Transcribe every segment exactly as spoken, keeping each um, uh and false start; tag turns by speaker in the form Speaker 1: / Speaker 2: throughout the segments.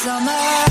Speaker 1: summer.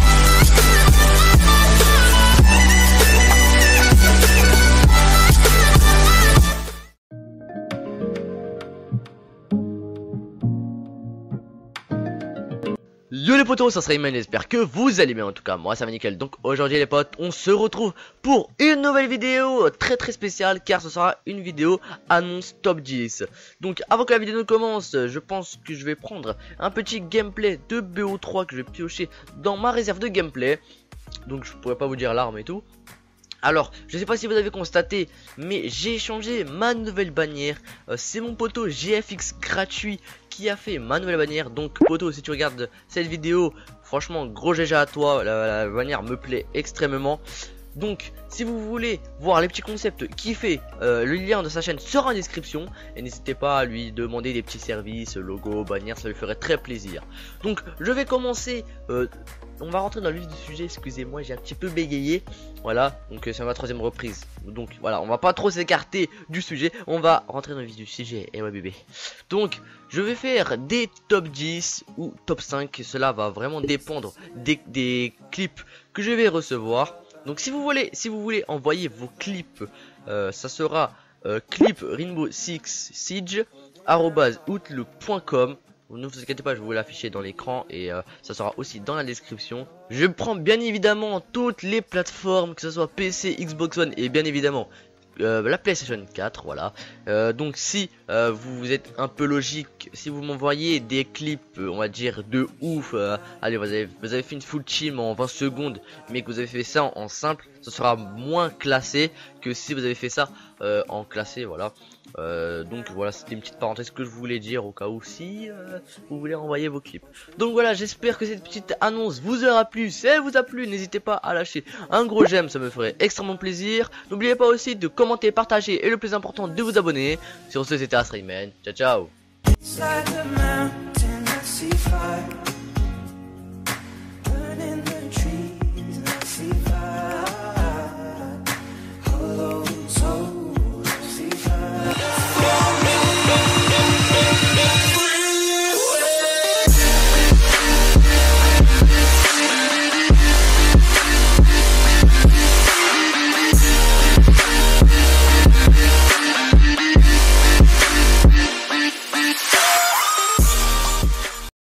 Speaker 2: Yo les potos, ça serait Iman, j'espère que vous allez bien. En tout cas moi ça va nickel. Donc aujourd'hui les potes, on se retrouve pour une nouvelle vidéo très très spéciale, car ce sera une vidéo annonce top dix. Donc avant que la vidéo ne commence, je pense que je vais prendre un petit gameplay de B O trois que je vais piocher dans ma réserve de gameplay. Donc je pourrais pas vous dire l'arme et tout. Alors, je sais pas si vous avez constaté, mais j'ai changé ma nouvelle bannière. euh, C'est mon poteau G F X gratuit qui a fait ma nouvelle bannière. Donc poteau, si tu regardes cette vidéo, franchement gros G G à toi, la, la bannière me plaît extrêmement. Donc si vous voulez voir les petits concepts qu'il fait, euh, le lien de sa chaîne sera en description. Et n'hésitez pas à lui demander des petits services, logo, bannière, ça lui ferait très plaisir. Donc je vais commencer, euh, on va rentrer dans le vif du sujet, excusez-moi j'ai un petit peu bégayé. Voilà, donc c'est ma troisième reprise. Donc voilà, on va pas trop s'écarter du sujet, on va rentrer dans le vif du sujet. Et ouais bébé. Donc je vais faire des top dix ou top cinq, cela va vraiment dépendre des, des clips que je vais recevoir. Donc si vous voulez, si vous voulez envoyer vos clips, euh, ça sera euh, clip rainbow six siege arobase outlook point com. Ne vous inquiétez pas, je vais vous l'afficher dans l'écran et euh, ça sera aussi dans la description. Je prends bien évidemment toutes les plateformes, que ce soit P C, Xbox One et bien évidemment Euh, la PlayStation quatre, voilà. Euh, donc si euh, vous êtes un peu logique, si vous m'envoyez des clips, euh, on va dire de ouf, euh, allez, vous avez, vous avez fait une full team en vingt secondes, mais que vous avez fait ça en, en simple, ce sera moins classé que si vous avez fait ça euh, en classé, voilà. Euh, donc voilà, c'était une petite parenthèse que je voulais dire au cas où si euh, vous voulez envoyer vos clips. Donc voilà, j'espère que cette petite annonce vous aura plu. Si elle vous a plu, n'hésitez pas à lâcher un gros j'aime, ça me ferait extrêmement plaisir. N'oubliez pas aussi de commenter, partager et le plus important de vous abonner. Sur ce, c'était Astrayman. Ciao ciao.